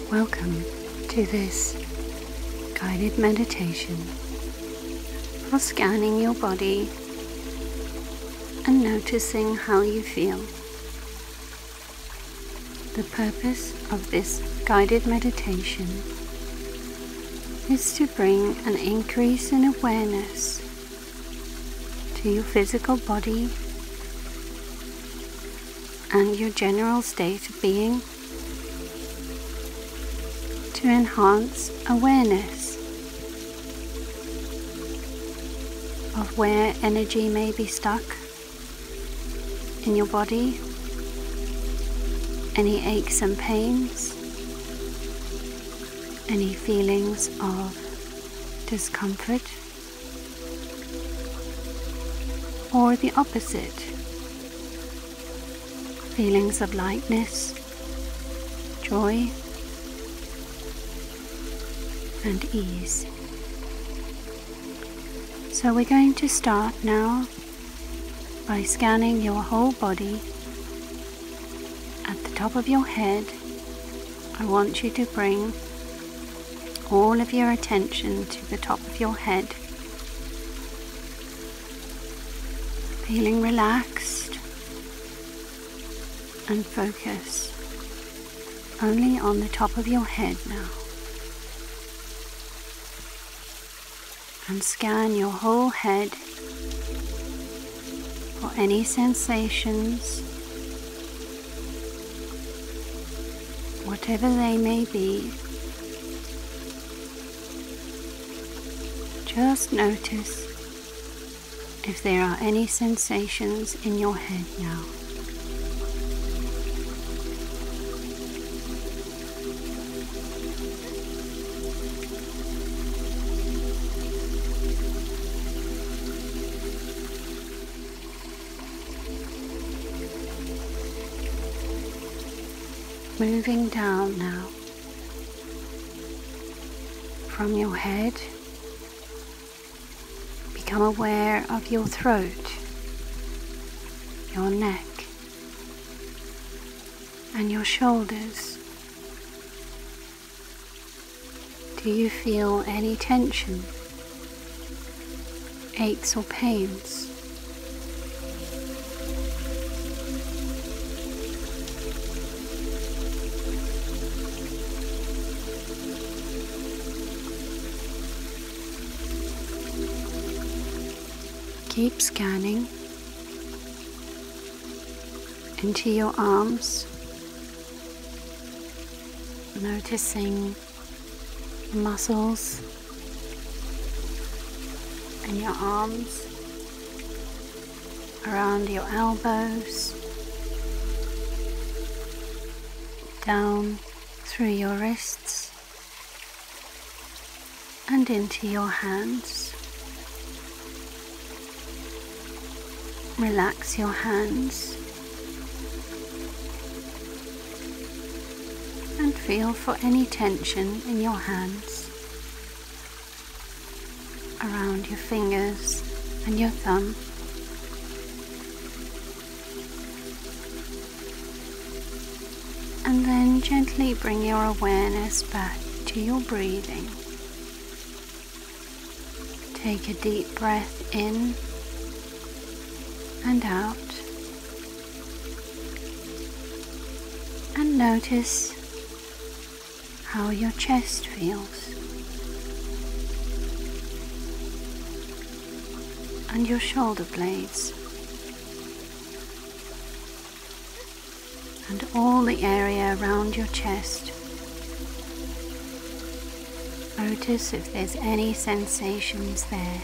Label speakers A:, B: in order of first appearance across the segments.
A: Welcome to this guided meditation for scanning your body and noticing how you feel. The purpose of this guided meditation is to bring an increase in awareness to your physical body and your general state of being, to enhance awareness of where energy may be stuck in your body, any aches and pains, any feelings of discomfort, or the opposite, feelings of lightness, joy, and ease. So we're going to start now by scanning your whole body. At the top of your head, I want you to bring all of your attention to the top of your head, feeling relaxed and focus only on the top of your head now. And scan your whole head for any sensations, whatever they may be. Just notice if there are any sensations in your head now. Moving down now from your head, become aware of your throat, your neck, and your shoulders. Do you feel any tension, aches or pains? Keep scanning into your arms, noticing the muscles in your arms, around your elbows, down through your wrists and into your hands. Relax your hands and feel for any tension in your hands, around your fingers and your thumb. And then gently bring your awareness back to your breathing. Take a deep breath in and out, and notice how your chest feels and your shoulder blades and all the area around your chest. Notice if there's any sensations there.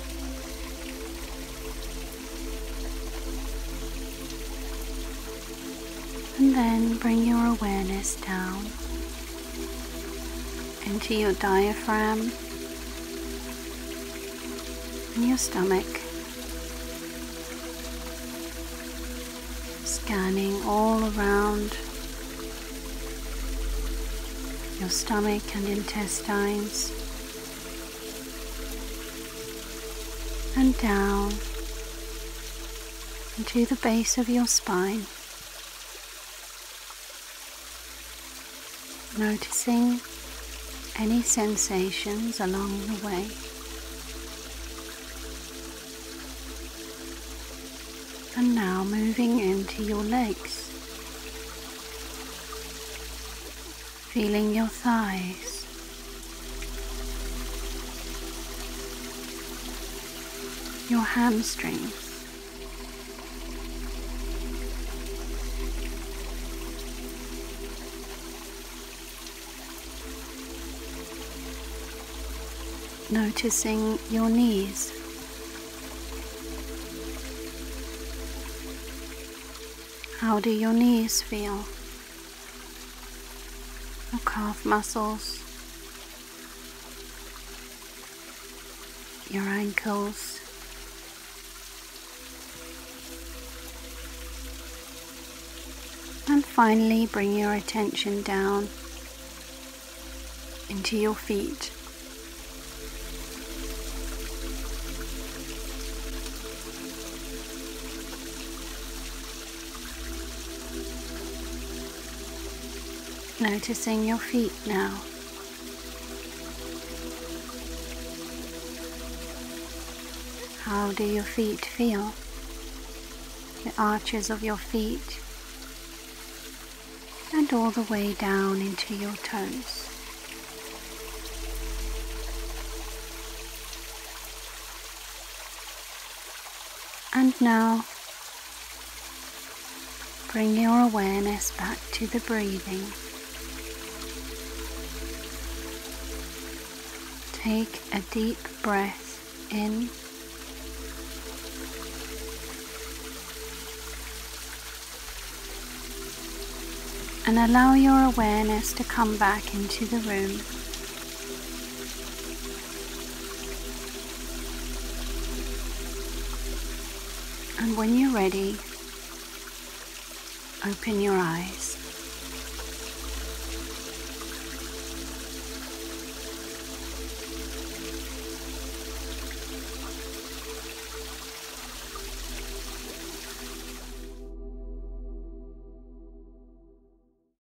A: And then bring your awareness down into your diaphragm and your stomach, scanning all around your stomach and intestines, and down into the base of your spine. noticing any sensations along the way. And now moving into your legs, feeling your thighs, your hamstrings, noticing your knees, how do your knees feel? Your calf muscles, your ankles, and finally bring your attention down into your feet. Noticing your feet now. How do your feet feel? The arches of your feet and all the way down into your toes. And now bring your awareness back to the breathing. Take a deep breath in and allow your awareness to come back into the room. And when you're ready, open your eyes.